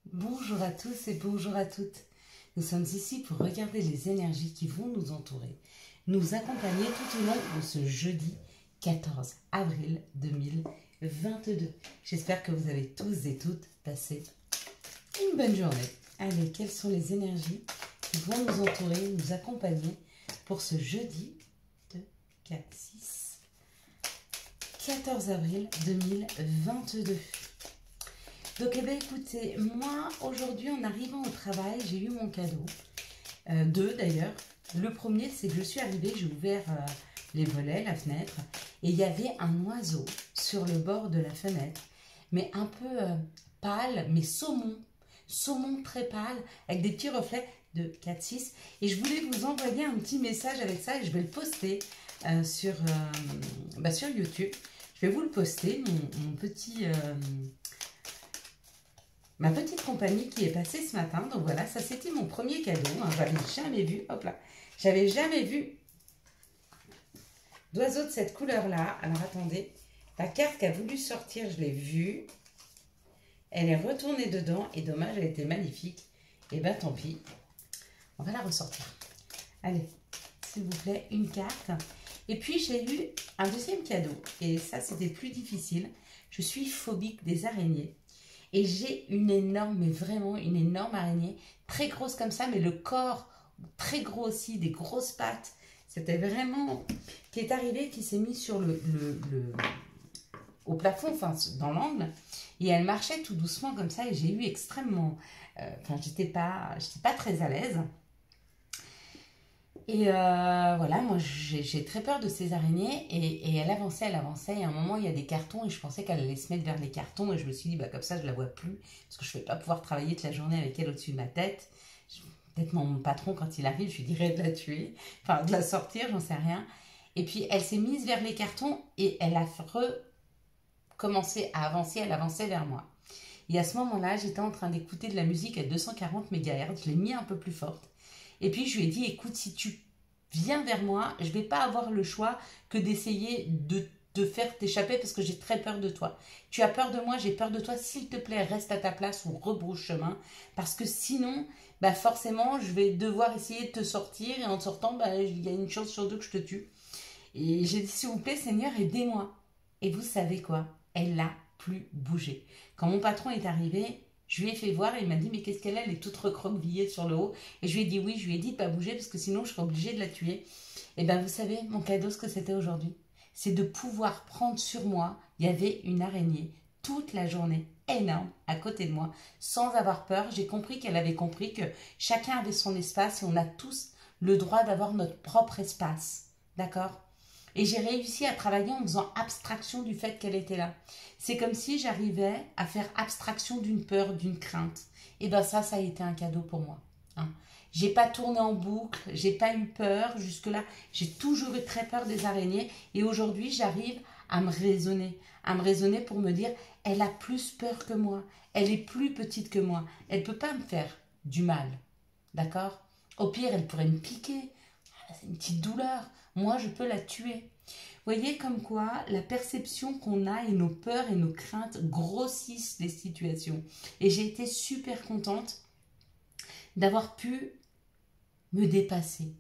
Bonjour à tous et bonjour à toutes. Nous sommes ici pour regarder les énergies qui vont nous entourer, nous accompagner tout au long de ce jeudi 14 avril 2022. J'espère que vous avez tous et toutes passé une bonne journée. Allez, quelles sont les énergies qui vont nous entourer, nous accompagner pour ce jeudi de 14 avril 2022. Donc, eh bien, écoutez, moi, aujourd'hui, en arrivant au travail, j'ai eu mon cadeau. Deux, d'ailleurs. Le premier, c'est que je suis arrivée, j'ai ouvert les volets, la fenêtre, et il y avait un oiseau sur le bord de la fenêtre, mais un peu pâle, mais saumon très pâle, avec des petits reflets de 4-6. Et je voulais vous envoyer un petit message avec ça, et je vais le poster sur YouTube. Je vais vous le poster, mon petit... ma petite compagnie qui est passée ce matin. Donc voilà, ça c'était mon premier cadeau. Hein, j'avais jamais vu, hop là, j'avais jamais vu d'oiseau de cette couleur-là. Alors attendez, la carte qui a voulu sortir, je l'ai vue. Elle est retournée dedans et dommage, elle était magnifique. Et ben tant pis, on va la ressortir. Allez, s'il vous plaît, une carte. Et puis j'ai eu un deuxième cadeau. Et ça c'était plus difficile. Je suis phobique des araignées. Et j'ai une énorme, mais vraiment une énorme araignée, très grosse comme ça, mais le corps très gros aussi, des grosses pattes. C'était vraiment... qui est arrivé, qui s'est mis sur au plafond, enfin dans l'angle. Et elle marchait tout doucement comme ça et j'ai eu extrêmement... j'étais pas très à l'aise. Et voilà, moi j'ai très peur de ces araignées et elle avançait, et à un moment il y a des cartons et je pensais qu'elle allait se mettre vers les cartons et je me suis dit bah comme ça je la vois plus parce que je ne vais pas pouvoir travailler toute la journée avec elle au-dessus de ma tête. Peut-être mon patron quand il arrive je lui dirais de la tuer, enfin de la sortir, j'en sais rien. Et puis elle s'est mise vers les cartons et elle a recommencé à avancer, elle avançait vers moi. Et à ce moment-là j'étais en train d'écouter de la musique à 240 MHz, je l'ai mis un peu plus forte. Et puis, je lui ai dit, écoute, si tu viens vers moi, je ne vais pas avoir le choix que d'essayer de te faire t'échapper parce que j'ai très peur de toi. Tu as peur de moi, j'ai peur de toi. S'il te plaît, reste à ta place ou rebrousse chemin. Parce que sinon, bah forcément, je vais devoir essayer de te sortir. Et en sortant, bah, il y a une chance sur deux que je te tue. Et j'ai dit, s'il vous plaît, Seigneur, aidez-moi. Et vous savez quoi? Elle n'a plus bougé. Quand mon patron est arrivé... je lui ai fait voir et il m'a dit mais qu'est-ce qu'elle a, elle est toute recroquevillée sur le haut. Et je lui ai dit oui, je lui ai dit de pas bouger parce que sinon je serais obligée de la tuer. Et bien vous savez, mon cadeau, ce que c'était aujourd'hui, c'est de pouvoir prendre sur moi, il y avait une araignée toute la journée, énorme, à côté de moi, sans avoir peur. J'ai compris qu'elle avait compris que chacun avait son espace et on a tous le droit d'avoir notre propre espace. D'accord ? Et j'ai réussi à travailler en faisant abstraction du fait qu'elle était là. C'est comme si j'arrivais à faire abstraction d'une peur, d'une crainte. Et bien ça a été un cadeau pour moi. Hein. J'ai pas tourné en boucle, j'ai pas eu peur jusque-là. J'ai toujours eu très peur des araignées. Et aujourd'hui, j'arrive à me raisonner pour me dire, elle a plus peur que moi. Elle est plus petite que moi. Elle peut pas me faire du mal. D'accord ? Au pire, elle pourrait me piquer. C'est une petite douleur. Moi, je peux la tuer. Vous voyez comme quoi la perception qu'on a et nos peurs et nos craintes grossissent les situations. Et j'ai été super contente d'avoir pu me dépasser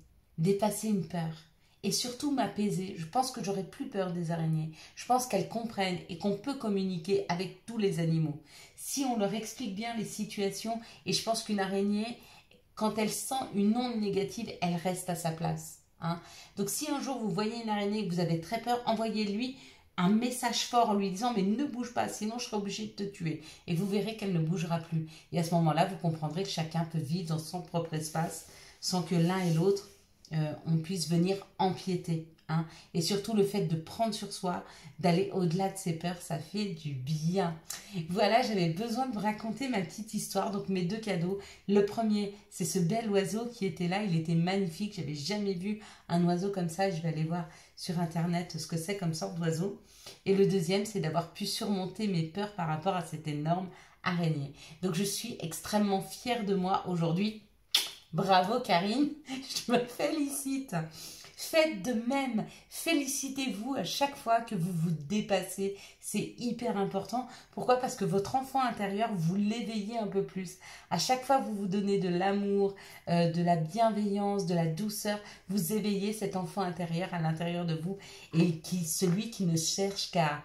une peur et surtout m'apaiser. Je pense que j'aurais plus peur des araignées. Je pense qu'elles comprennent et qu'on peut communiquer avec tous les animaux. Si on leur explique bien les situations, et je pense qu'une araignée, quand elle sent une onde négative, elle reste à sa place. Hein. Donc si un jour vous voyez une araignée et que vous avez très peur, envoyez-lui un message fort en lui disant mais ne bouge pas, sinon je serai obligée de te tuer. Et vous verrez qu'elle ne bougera plus. Et à ce moment-là, vous comprendrez que chacun peut vivre dans son propre espace sans que l'un et l'autre on puisse venir empiéter. Hein. Et surtout le fait de prendre sur soi, d'aller au-delà de ses peurs, ça fait du bien. Voilà, j'avais besoin de vous raconter ma petite histoire. Donc mes deux cadeaux. Le premier, c'est ce bel oiseau qui était là. Il était magnifique. J'avais jamais vu un oiseau comme ça. Je vais aller voir sur internet ce que c'est comme sorte d'oiseau. Et le deuxième, c'est d'avoir pu surmonter mes peurs par rapport à cette énorme araignée. Donc je suis extrêmement fière de moi aujourd'hui. Bravo Karine, je me félicite. Faites de même. Félicitez-vous à chaque fois que vous vous dépassez. C'est hyper important. Pourquoi? Parce que votre enfant intérieur, vous l'éveillez un peu plus. À chaque fois que vous vous donnez de l'amour, de la bienveillance, de la douceur, vous éveillez cet enfant intérieur à l'intérieur de vous et celui qui ne cherche qu'à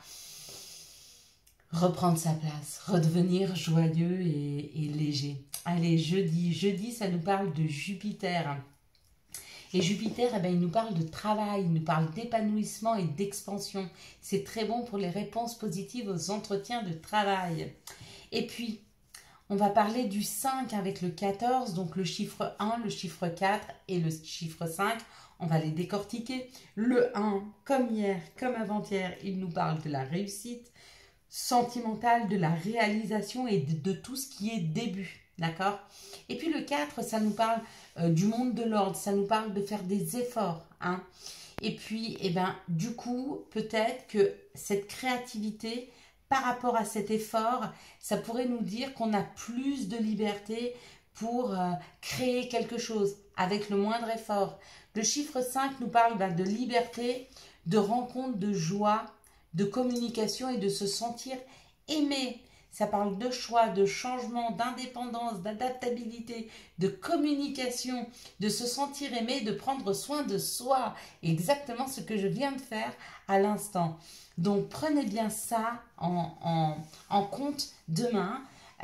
reprendre sa place, redevenir joyeux et léger. Allez, jeudi. Jeudi, ça nous parle de Jupiter. Et Jupiter, eh ben, il nous parle de travail, il nous parle d'épanouissement et d'expansion. C'est très bon pour les réponses positives aux entretiens de travail. Et puis, on va parler du 5 avec le 14, donc le chiffre 1, le chiffre 4 et le chiffre 5. On va les décortiquer. Le 1, comme hier, comme avant-hier, il nous parle de la réussite sentimentale, de la réalisation et de tout ce qui est début. D'accord? Et puis le 4, ça nous parle du monde de l'ordre, ça nous parle de faire des efforts. Hein? Et puis, eh ben, du coup, peut-être que cette créativité, par rapport à cet effort, ça pourrait nous dire qu'on a plus de liberté pour créer quelque chose avec le moindre effort. Le chiffre 5 nous parle de liberté, de rencontre, de joie, de communication et de se sentir aimé. Ça parle de choix, de changement, d'indépendance, d'adaptabilité, de communication, de se sentir aimé, de prendre soin de soi. Exactement ce que je viens de faire à l'instant. Donc prenez bien ça en compte demain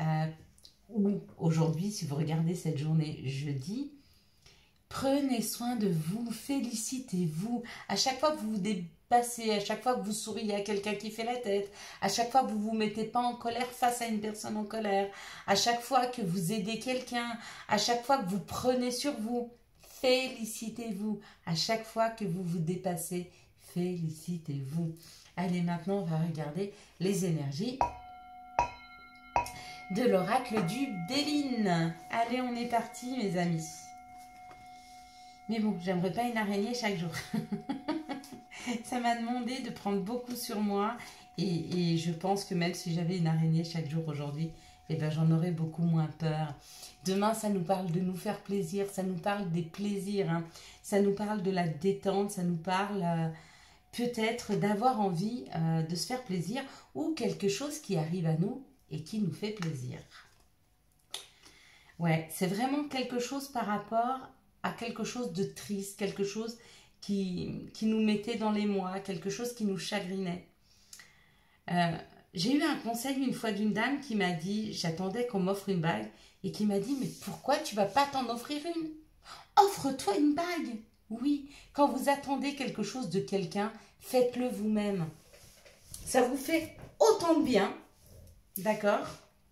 ou aujourd'hui si vous regardez cette journée jeudi. Prenez soin de vous, félicitez-vous. À chaque fois que vous vous dépassez, à chaque fois que vous souriez à quelqu'un qui fait la tête, à chaque fois que vous ne vous mettez pas en colère face à une personne en colère, à chaque fois que vous aidez quelqu'un, à chaque fois que vous prenez sur vous, félicitez-vous. À chaque fois que vous vous dépassez, félicitez-vous. Allez, maintenant, on va regarder les énergies de l'oracle du Béline. Allez, on est parti, mes amis. Mais bon, j'aimerais pas une araignée chaque jour. Ça m'a demandé de prendre beaucoup sur moi. Et je pense que même si j'avais une araignée chaque jour aujourd'hui, eh ben, j'en aurais beaucoup moins peur. Demain, ça nous parle de nous faire plaisir. Ça nous parle des plaisirs. Hein. Ça nous parle de la détente. Ça nous parle peut-être d'avoir envie de se faire plaisir. Ou quelque chose qui arrive à nous et qui nous fait plaisir. Ouais, c'est vraiment quelque chose par rapport à quelque chose de triste, quelque chose qui nous mettait dans les mois, quelque chose qui nous chagrinait. J'ai eu un conseil une fois d'une dame qui m'a dit, j'attendais qu'on m'offre une bague, et qui m'a dit, mais pourquoi tu vas pas t'en offrir une? Offre-toi une bague. Oui, quand vous attendez quelque chose de quelqu'un, faites-le vous-même. Ça vous fait autant de bien, d'accord?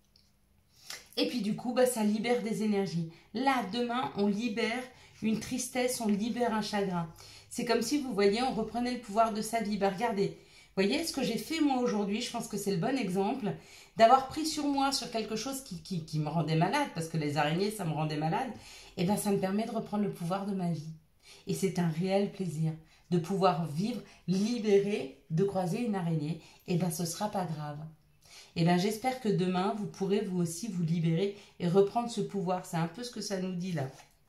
Et puis du coup, bah, ça libère des énergies. Là, demain, on libère une tristesse, on libère un chagrin. C'est comme si, vous voyez, on reprenait le pouvoir de sa vie. Bah, regardez, vous voyez ce que j'ai fait moi aujourd'hui, je pense que c'est le bon exemple, d'avoir pris sur moi sur quelque chose qui me rendait malade, parce que les araignées, ça me rendait malade, et bien ça me permet de reprendre le pouvoir de ma vie. Et c'est un réel plaisir de pouvoir vivre libéré, de croiser une araignée, et bien ce ne sera pas grave. Et bien j'espère que demain, vous pourrez vous aussi vous libérer et reprendre ce pouvoir. C'est un peu ce que ça nous dit là.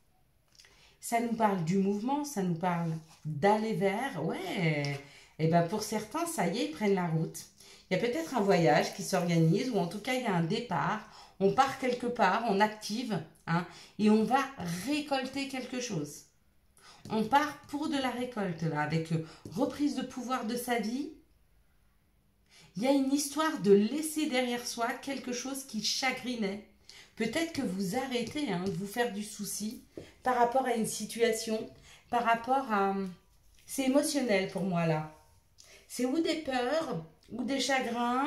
Ça nous parle du mouvement, ça nous parle d'aller vers, ouais. Et bien pour certains, ça y est, ils prennent la route. Il y a peut-être un voyage qui s'organise, ou en tout cas, il y a un départ. On part quelque part, on active, hein, et on va récolter quelque chose. On part pour de la récolte, là, avec reprise de pouvoir de sa vie. Il y a une histoire de laisser derrière soi quelque chose qui chagrinait. Peut-être que vous arrêtez de vous faire du souci par rapport à une situation, par rapport à... C'est émotionnel pour moi, là. C'est ou des peurs, ou des chagrins,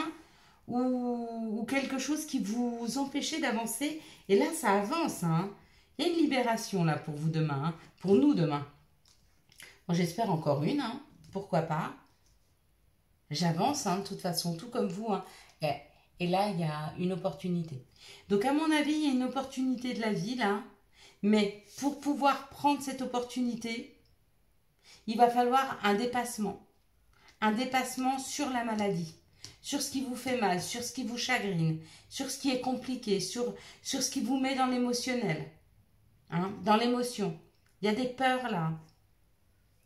ou quelque chose qui vous empêchait d'avancer. Et là, ça avance. Hein. Il y a une libération, là, pour vous demain, hein, pour nous demain. Bon, j'espère encore une, hein. Pourquoi pas. J'avance, hein, de toute façon, tout comme vous. Hein. Et là, il y a une opportunité. Donc, à mon avis, il y a une opportunité de la vie, là. Mais pour pouvoir prendre cette opportunité, il va falloir un dépassement. Un dépassement sur la maladie, sur ce qui vous fait mal, sur ce qui vous chagrine, sur ce qui est compliqué, sur ce qui vous met dans l'émotionnel, hein, dans l'émotion. Il y a des peurs là.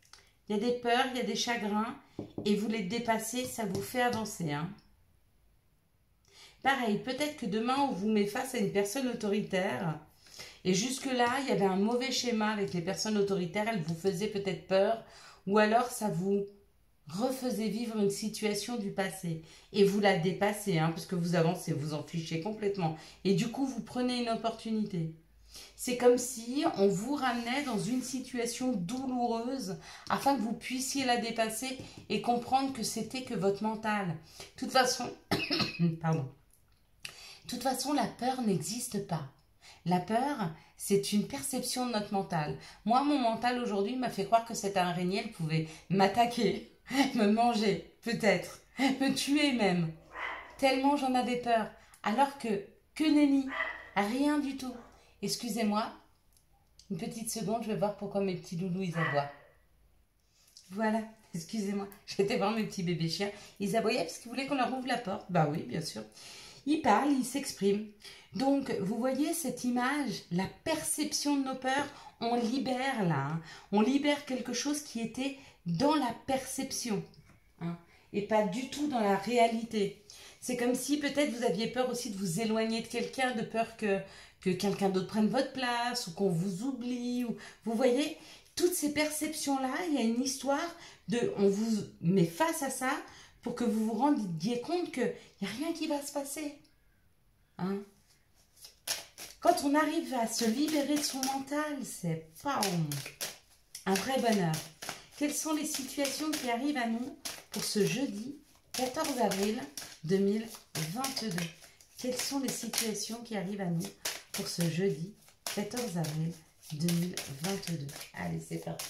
Il y a des peurs, il y a des chagrins, et vous les dépassez, ça vous fait avancer. Hein. Pareil, peut-être que demain, on vous met face à une personne autoritaire, et jusque-là, il y avait un mauvais schéma avec les personnes autoritaires, elles vous faisaient peut-être peur, ou alors ça vous refaisait vivre une situation du passé, et vous la dépassez, hein, parce que vous avancez, vous en fichez complètement, et du coup, vous prenez une opportunité. C'est comme si on vous ramenait dans une situation douloureuse afin que vous puissiez la dépasser et comprendre que c'était que votre mental. De toute façon, pardon. De toute façon, la peur n'existe pas. La peur, c'est une perception de notre mental. Moi, mon mental aujourd'hui m'a fait croire que cette araignée, elle pouvait m'attaquer, me manger, peut-être, me tuer même. Tellement j'en avais peur. Alors que nenni, rien du tout. Excusez-moi, une petite seconde, je vais voir pourquoi mes petits loulous, ils aboient. Voilà, excusez-moi, j'étais voir mes petits bébés chiens. Ils aboyaient parce qu'ils voulaient qu'on leur ouvre la porte. Bah oui, bien sûr. Ils parlent, ils s'expriment. Donc, vous voyez cette image, la perception de nos peurs, on libère là. Hein. On libère quelque chose qui était dans la perception. Hein, et pas du tout dans la réalité. C'est comme si peut-être vous aviez peur aussi de vous éloigner de quelqu'un, de peur que quelqu'un d'autre prenne votre place ou qu'on vous oublie. Ou... Vous voyez, toutes ces perceptions-là, il y a une histoire de... On vous met face à ça pour que vous vous rendiez compte qu'il n'y a rien qui va se passer. Hein? Quand on arrive à se libérer de son mental, c'est pas un vrai bonheur. Quelles sont les situations qui arrivent à nous pour ce jeudi 14 avril 2022? Quelles sont les situations qui arrivent à nous pour ce jeudi 14 avril 2022? Allez, c'est parti.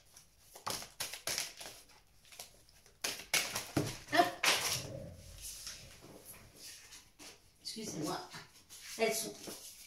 Hop. Excusez-moi, elles sont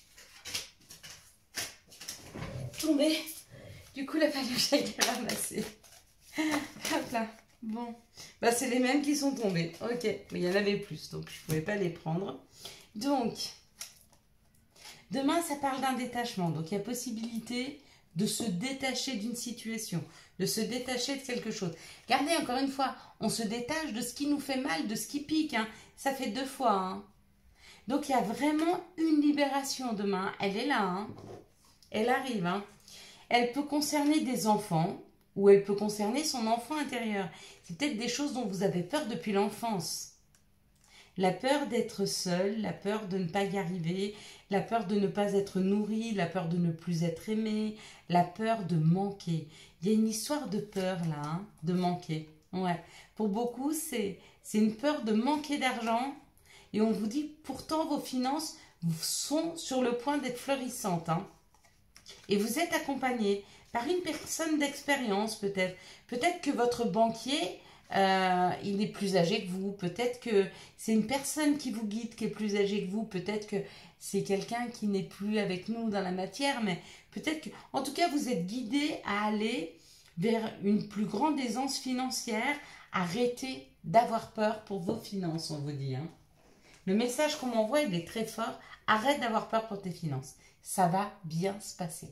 tombées. Du coup, la paluche a été ramassée. Hop là. Bon. Bah, c'est les mêmes qui sont tombées. Ok. Mais il y en avait plus, donc je ne pouvais pas les prendre. Donc, demain, ça parle d'un détachement. Donc, il y a possibilité de se détacher d'une situation, de se détacher de quelque chose. Regardez, encore une fois, on se détache de ce qui nous fait mal, de ce qui pique. Hein. Ça fait 2 fois. Hein. Donc, il y a vraiment une libération demain. Elle est là. Hein. Elle arrive. Hein. Elle peut concerner des enfants ou elle peut concerner son enfant intérieur. C'est peut-être des choses dont vous avez peur depuis l'enfance. La peur d'être seul, la peur de ne pas y arriver, la peur de ne pas être nourri, la peur de ne plus être aimé, la peur de manquer. Il y a une histoire de peur là, hein, de manquer. Ouais. Pour beaucoup, c'est une peur de manquer d'argent. Et on vous dit, pourtant, vos finances sont sur le point d'être florissantes. Hein. Et vous êtes accompagné par une personne d'expérience peut-être. Peut-être que votre banquier, il est plus âgé que vous. Peut-être que c'est une personne qui vous guide qui est plus âgée que vous. Peut-être que c'est quelqu'un qui n'est plus avec nous dans la matière. Mais peut-être que, en tout cas, vous êtes guidé à aller vers une plus grande aisance financière. Arrêtez d'avoir peur pour vos finances, on vous dit. Hein. Le message qu'on m'envoie, il est très fort. Arrête d'avoir peur pour tes finances. Ça va bien se passer.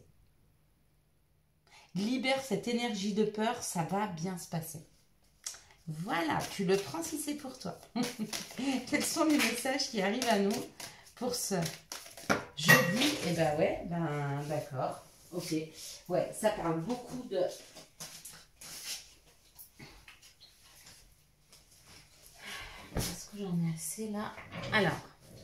Libère cette énergie de peur, ça va bien se passer. Voilà, tu le prends si c'est pour toi. Quels sont les messages qui arrivent à nous pour ce jeudi? Eh ben ouais, ben d'accord. Ok. Ouais, ça parle beaucoup de... Est-ce que j'en ai assez là? Alors,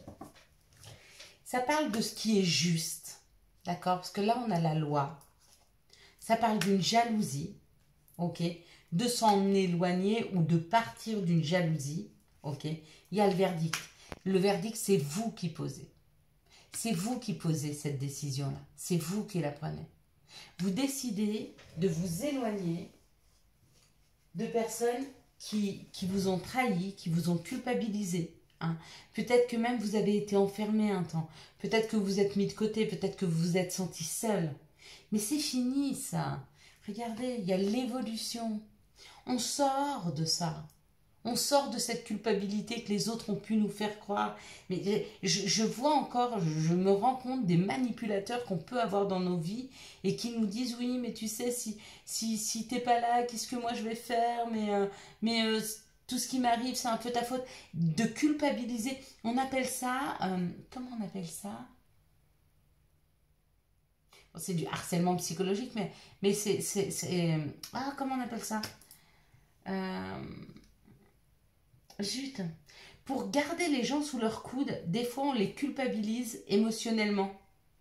ça parle de ce qui est juste. D'accord? Parce que là, on a la loi. Ça parle d'une jalousie, ok, de s'en éloigner ou de partir d'une jalousie, ok. Il y a le verdict. Le verdict, c'est vous qui posez. C'est vous qui posez cette décision-là. C'est vous qui la prenez. Vous décidez de vous éloigner de personnes qui vous ont trahi, qui vous ont culpabilisé. Hein. Peut-être que même vous avez été enfermé un temps. Peut-être que vous êtes mis de côté. Peut-être que vous vous êtes senti seul. Mais c'est fini ça. Regardez, il y a l'évolution. On sort de ça. On sort de cette culpabilité que les autres ont pu nous faire croire. Mais je vois encore, je me rends compte des manipulateurs qu'on peut avoir dans nos vies et qui nous disent oui, mais tu sais, si t'es pas là, qu'est-ce que moi je vais faire? Mais tout ce qui m'arrive, c'est un peu ta faute. De culpabiliser. On appelle ça, comment on appelle ça? Bon, c'est du harcèlement psychologique, mais ah, comment on appelle ça? Euh, Zut. Pour garder les gens sous leur coude, des fois on les culpabilise émotionnellement.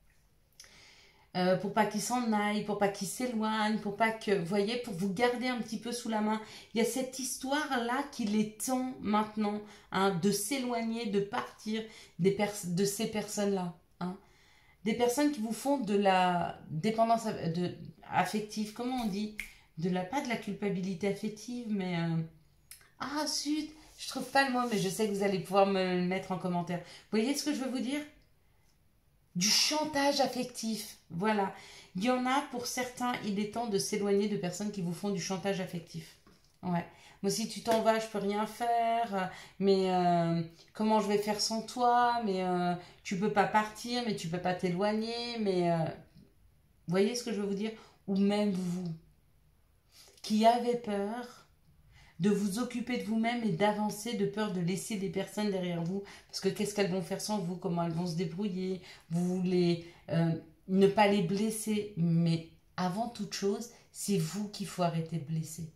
Pour pas qu'ils s'en aillent, pour pas qu'ils s'éloignent, pour pas que, vous voyez, pour vous garder un petit peu sous la main. Il y a cette histoire-là qu'il est temps maintenant, hein, de s'éloigner, de partir de ces personnes-là. Hein. Des personnes qui vous font de la dépendance affective, comment on dit? Pas de la culpabilité affective, mais... ah, zut, je trouve pas le mot, mais je sais que vous allez pouvoir me le mettre en commentaire. Vous voyez ce que je veux vous dire? Du chantage affectif. Voilà. Il y en a, pour certains, il est temps de s'éloigner de personnes qui vous font du chantage affectif. Ouais. Moi, si tu t'en vas, je peux rien faire. Mais comment je vais faire sans toi? Mais tu peux pas partir, mais tu peux pas t'éloigner. Mais vous voyez ce que je veux vous dire? Ou même vous, qui avez peur de vous occuper de vous-même et d'avancer de peur de laisser des personnes derrière vous. Parce que qu'est-ce qu'elles vont faire sans vous? Comment elles vont se débrouiller? Vous voulez ne pas les blesser. Mais avant toute chose, c'est vous qu'il faut arrêter de blesser.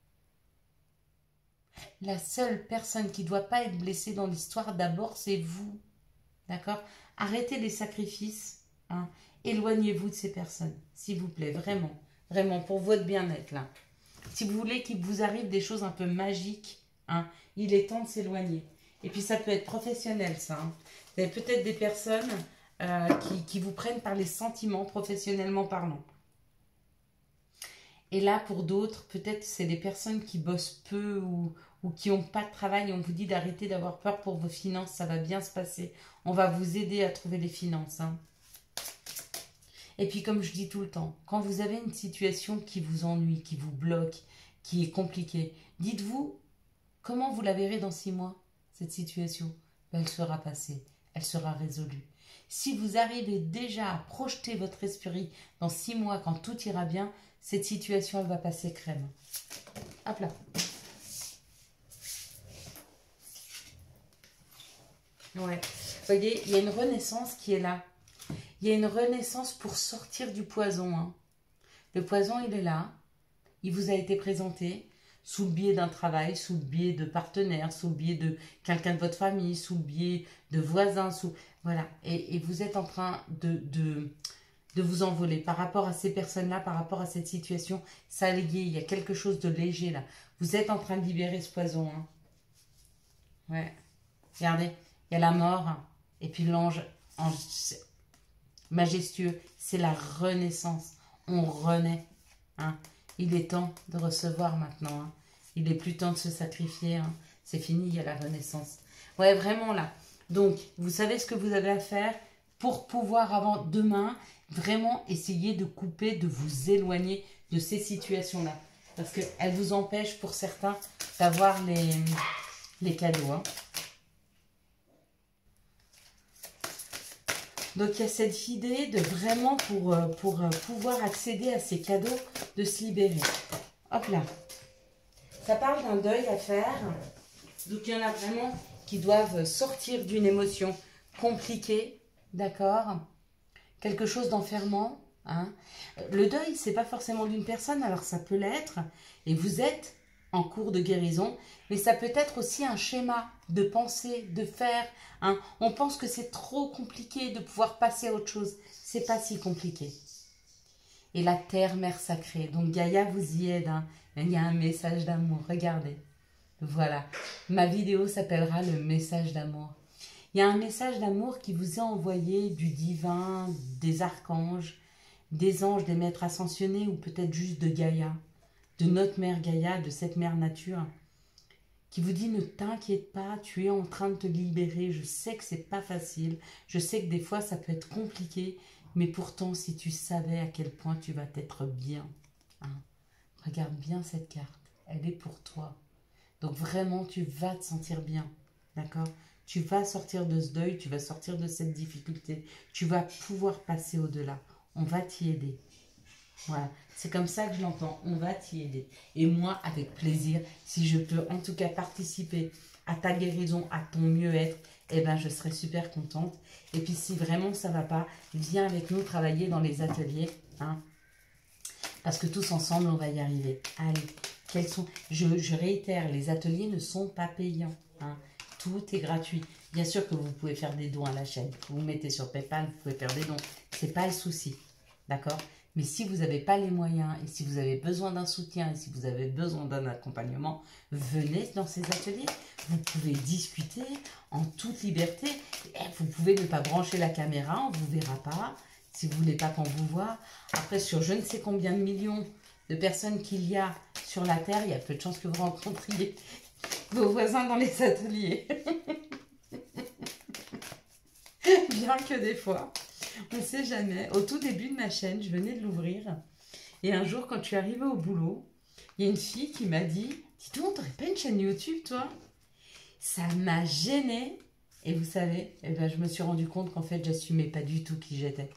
La seule personne qui ne doit pas être blessée dans l'histoire, d'abord, c'est vous. D'accord? Arrêtez les sacrifices. Hein. Éloignez-vous de ces personnes, s'il vous plaît, vraiment. Vraiment, pour votre bien-être, là. Si vous voulez qu'il vous arrive des choses un peu magiques, hein, il est temps de s'éloigner. Et puis ça peut être professionnel, ça. Hein. Vous avez peut-être des personnes qui vous prennent par les sentiments, professionnellement parlant. Et là, pour d'autres, peut-être c'est des personnes qui bossent peu ou qui n'ont pas de travail. Et on vous dit d'arrêter d'avoir peur pour vos finances, ça va bien se passer. On va vous aider à trouver les finances. Hein. Et puis comme je dis tout le temps, quand vous avez une situation qui vous ennuie, qui vous bloque, qui est compliquée, dites-vous comment vous la verrez dans 6 mois, cette situation. Ben, elle sera passée, elle sera résolue. Si vous arrivez déjà à projeter votre esprit dans 6 mois, quand tout ira bien, cette situation, elle va passer crème. Hop là. Ouais. Vous voyez, il y a une renaissance qui est là. Il y a une renaissance pour sortir du poison. Hein. Le poison, il est là. Il vous a été présenté sous le biais d'un travail, sous le biais de partenaires, sous le biais de quelqu'un de votre famille, sous le biais de voisins. Voilà. Et vous êtes en train de vous envoler par rapport à ces personnes-là, par rapport à cette situation. Ça a lié, il y a quelque chose de léger là. Vous êtes en train de libérer ce poison. Hein. Ouais. Regardez, il y a la mort et puis l'ange majestueux. C'est la renaissance. On renaît. Hein. Il est temps de recevoir maintenant. Hein. Il est plus temps de se sacrifier. Hein. C'est fini, il y a la renaissance. Ouais, vraiment là. Donc, vous savez ce que vous avez à faire pour pouvoir, avant demain, vraiment essayer de couper, de vous éloigner de ces situations-là. Parce qu'elles vous empêchent, pour certains, d'avoir les cadeaux. Hein. Donc il y a cette idée de vraiment pour pouvoir accéder à ces cadeaux, de se libérer. Hop là. Ça parle d'un deuil à faire. Donc il y en a vraiment qui doivent sortir d'une émotion compliquée, d'accord? Quelque chose d'enfermant. Hein. Le deuil, c'est pas forcément d'une personne, alors ça peut l'être. Et vous êtes en cours de guérison, mais ça peut être aussi un schéma de penser, de faire. Hein. On pense que c'est trop compliqué de pouvoir passer à autre chose. C'est pas si compliqué. Et la terre, mère sacrée. Donc Gaïa vous y aide. Hein. Il y a un message d'amour. Regardez. Voilà. Ma vidéo s'appellera le message d'amour. Il y a un message d'amour qui vous est envoyé du divin, des archanges, des anges, des maîtres ascensionnés ou peut-être juste de Gaïa, de notre mère Gaïa, de cette mère nature, qui vous dit ne t'inquiète pas, tu es en train de te libérer, je sais que c'est pas facile, je sais que des fois ça peut être compliqué, mais pourtant si tu savais à quel point tu vas être bien, hein, regarde bien cette carte, elle est pour toi. Donc vraiment, tu vas te sentir bien, d'accord? Tu vas sortir de ce deuil, tu vas sortir de cette difficulté. Tu vas pouvoir passer au-delà. On va t'y aider. Voilà, c'est comme ça que je l'entends. On va t'y aider. Et moi, avec plaisir, si je peux en tout cas participer à ta guérison, à ton mieux-être, eh ben, je serai super contente. Et puis si vraiment ça ne va pas, viens avec nous travailler dans les ateliers, hein, parce que tous ensemble, on va y arriver. Allez, je réitère, les ateliers ne sont pas payants. Hein. Tout est gratuit. Bien sûr que vous pouvez faire des dons à la chaîne. Vous mettez sur PayPal, vous pouvez faire des dons. Ce n'est pas le souci. D'accord? Mais si vous n'avez pas les moyens et si vous avez besoin d'un soutien et si vous avez besoin d'un accompagnement, venez dans ces ateliers. Vous pouvez discuter en toute liberté. Vous pouvez ne pas brancher la caméra, on ne vous verra pas. Si vous ne voulez pas qu'on vous voit. Après, sur je ne sais combien de millions de personnes qu'il y a sur la Terre, il y a peu de chances que vous rencontriez vos voisins dans les ateliers. Bien que des fois, on ne sait jamais. Au tout début de ma chaîne, je venais de l'ouvrir. Et un jour, quand je suis arrivée au boulot, il y a une fille qui m'a dit « Dis-toi, t'aurais pas une chaîne YouTube, toi ?» Ça m'a gênée. Et vous savez, eh ben, je me suis rendu compte qu'en fait, j'assumais pas du tout qui j'étais.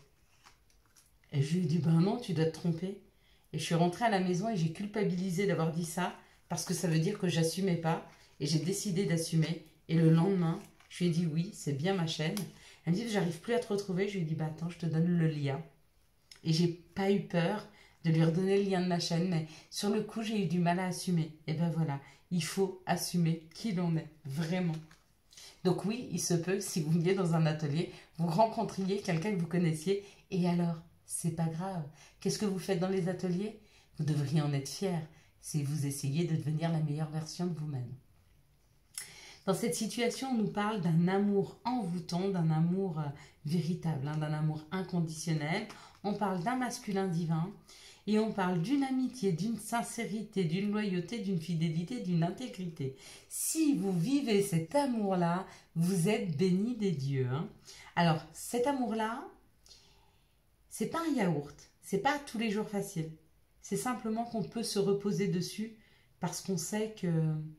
Et je lui ai dit, ben non, tu dois te tromper. Et je suis rentrée à la maison et j'ai culpabilisé d'avoir dit ça parce que ça veut dire que j'assumais pas. Et j'ai décidé d'assumer. Et le lendemain, je lui ai dit, oui, c'est bien ma chaîne. Elle me dit, j'arrive plus à te retrouver. Je lui ai dit, bah attends, je te donne le lien. Et j'ai pas eu peur de lui redonner le lien de ma chaîne. Mais sur le coup, j'ai eu du mal à assumer. Et ben voilà, il faut assumer qui l'on est, vraiment. Donc oui, il se peut, si vous veniez dans un atelier, vous rencontriez quelqu'un que vous connaissiez. Et alors ? C'est pas grave. Qu'est-ce que vous faites dans les ateliers? Vous devriez en être fier. C'est vous essayez de devenir la meilleure version de vous-même. Dans cette situation, on nous parle d'un amour envoûtant, d'un amour véritable, hein, d'un amour inconditionnel. On parle d'un masculin divin et on parle d'une amitié, d'une sincérité, d'une loyauté, d'une fidélité, d'une intégrité. Si vous vivez cet amour-là, vous êtes bénis des dieux. Hein. Alors, cet amour-là, c'est pas un yaourt, c'est pas tous les jours facile. C'est simplement qu'on peut se reposer dessus parce qu'on sait que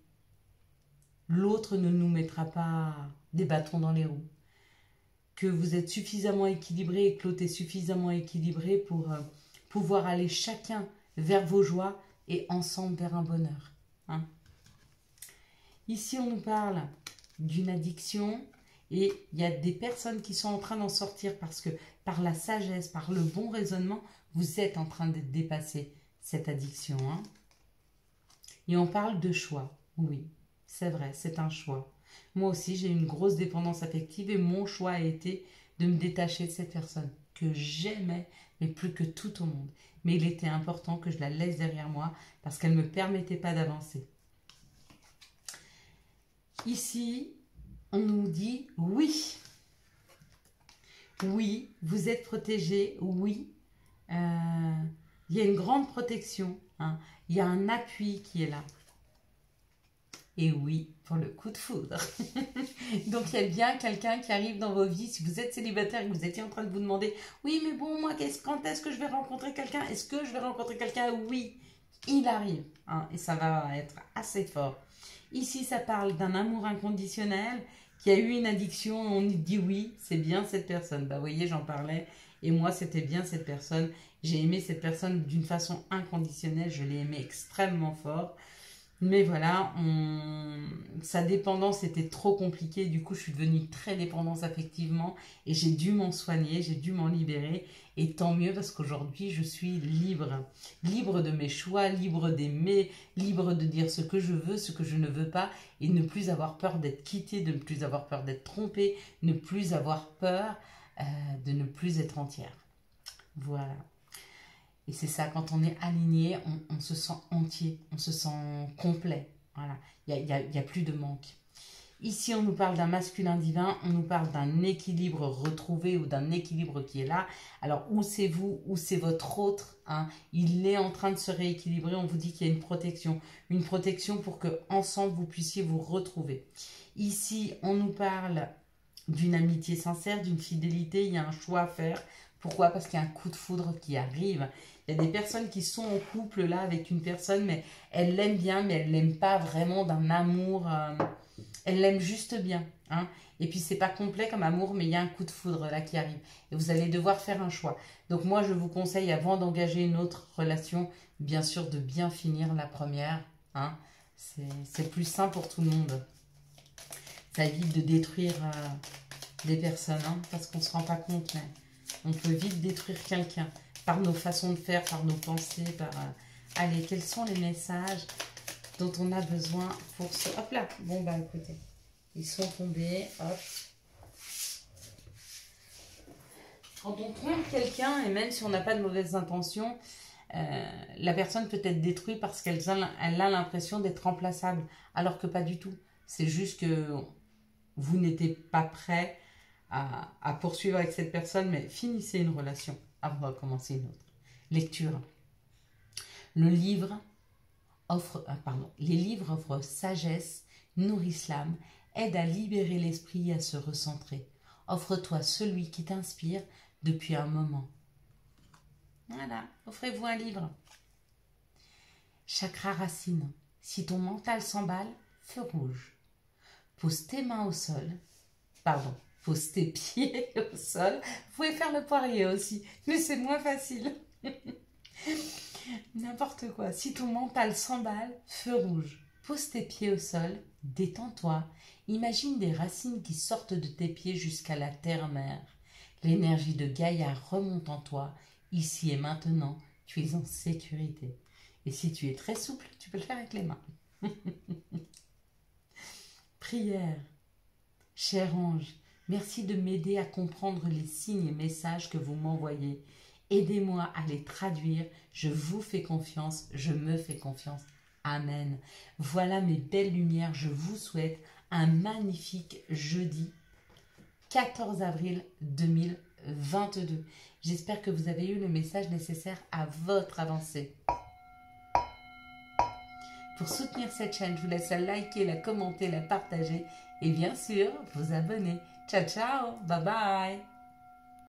l'autre ne nous mettra pas des bâtons dans les roues. Que vous êtes suffisamment équilibré et que l'autre est suffisamment équilibré pour pouvoir aller chacun vers vos joies et ensemble vers un bonheur. Hein. Ici, on nous parle d'une addiction. Et il y a des personnes qui sont en train d'en sortir parce que par la sagesse, par le bon raisonnement, vous êtes en train de dépasser cette addiction. Hein. Et on parle de choix. Oui, c'est vrai, c'est un choix. Moi aussi, j'ai une grosse dépendance affective et mon choix a été de me détacher de cette personne que j'aimais, mais plus que tout au monde. Mais il était important que je la laisse derrière moi parce qu'elle ne me permettait pas d'avancer. Ici, on nous dit oui. Oui, vous êtes protégé. Oui, il y a une grande protection. Hein. Il y a un appui qui est là. Et oui, pour le coup de foudre. Donc, il y a bien quelqu'un qui arrive dans vos vies. Si vous êtes célibataire et que vous étiez en train de vous demander « Oui, mais bon, moi, quand est-ce que je vais rencontrer quelqu'un? Est-ce que je vais rencontrer quelqu'un ?» Oui, il arrive. Hein, et ça va être assez fort. Ici, ça parle d'un amour inconditionnel qui a eu une addiction. On dit oui, c'est bien cette personne. Bah, vous voyez, j'en parlais. Et moi, c'était bien cette personne. J'ai aimé cette personne d'une façon inconditionnelle. Je l'ai aimé extrêmement fort. Mais voilà, sa dépendance était trop compliquée. Du coup, je suis devenue très dépendante affectivement et j'ai dû m'en soigner, j'ai dû m'en libérer. Et tant mieux parce qu'aujourd'hui, je suis libre. Libre de mes choix, libre d'aimer, libre de dire ce que je veux, ce que je ne veux pas et ne plus avoir peur d'être quittée, de ne plus avoir peur d'être trompée, ne plus avoir peur de ne plus être entière. Voilà. Et c'est ça, quand on est aligné, on se sent entier, on se sent complet. Voilà, il n'y a plus de manque. Ici, on nous parle d'un masculin divin, on nous parle d'un équilibre retrouvé ou d'un équilibre qui est là. Alors, où c'est vous, où c'est votre autre, hein, il est en train de se rééquilibrer. On vous dit qu'il y a une protection pour que ensemble vous puissiez vous retrouver. Ici, on nous parle d'une amitié sincère, d'une fidélité, il y a un choix à faire. Pourquoi? Parce qu'il y a un coup de foudre qui arrive. Il y a des personnes qui sont en couple là avec une personne, mais elle l'aime bien, mais elle l'aime pas vraiment d'un amour. Elle l'aime juste bien. Hein. Et puis c'est pas complet comme amour, mais il y a un coup de foudre là qui arrive. Et vous allez devoir faire un choix. Donc moi je vous conseille avant d'engager une autre relation, bien sûr de bien finir la première. Hein. C'est plus sain pour tout le monde. Ça évite de détruire des personnes, hein, parce qu'on ne se rend pas compte, mais on peut vite détruire quelqu'un par nos façons de faire, par nos pensées, par... Allez, quels sont les messages dont on a besoin pour ce... Hop là, bon bah écoutez, ils sont tombés, hop. Quand on trompe quelqu'un, et même si on n'a pas de mauvaises intentions, la personne peut être détruite parce qu'elle a l'impression d'être remplaçable, alors que pas du tout. C'est juste que vous n'étiez pas prêt à poursuivre avec cette personne, mais finissez une relation avant de commencer une autre. Lecture. Le livre offre, les livres offrent sagesse, nourrissent l'âme, aident à libérer l'esprit et à se recentrer. Offre-toi celui qui t'inspire depuis un moment. Voilà, offrez-vous un livre. Chakra racine. Si ton mental s'emballe, feu rouge. Pose tes mains au sol. Pose tes pieds au sol. Vous pouvez faire le poirier aussi, mais c'est moins facile. N'importe quoi. Si ton mental s'emballe, feu rouge. Pose tes pieds au sol, détends-toi. Imagine des racines qui sortent de tes pieds jusqu'à la terre-mère. L'énergie de Gaïa remonte en toi. Ici et maintenant, tu es en sécurité. Et si tu es très souple, tu peux le faire avec les mains. Prière. Cher ange, merci de m'aider à comprendre les signes et messages que vous m'envoyez. Aidez-moi à les traduire. Je vous fais confiance, je me fais confiance. Amen. Voilà mes belles lumières. Je vous souhaite un magnifique jeudi 14 avril 2022. J'espère que vous avez eu le message nécessaire à votre avancée. Pour soutenir cette chaîne, je vous laisse la liker, la commenter, la partager et bien sûr vous abonner. Ciao, ciao, bye bye.